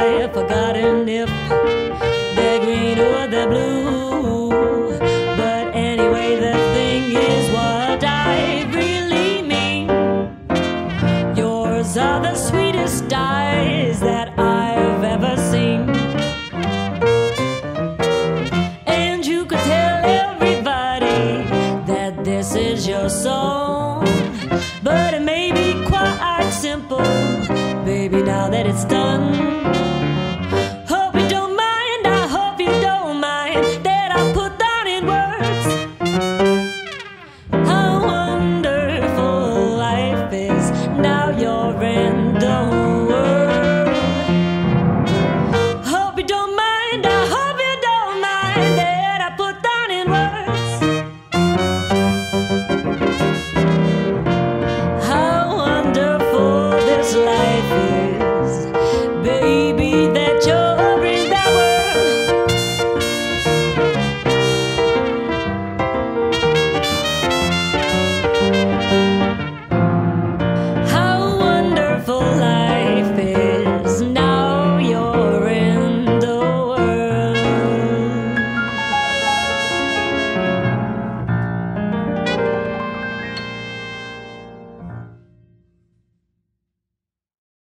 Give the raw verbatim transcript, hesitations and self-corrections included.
I've forgotten if they're green or they're blue. But anyway, the thing is what I really mean. Yours are the sweetest eyes that I've ever seen. And you could tell everybody that this is your song, but it may be quite simple, baby, now that it's done.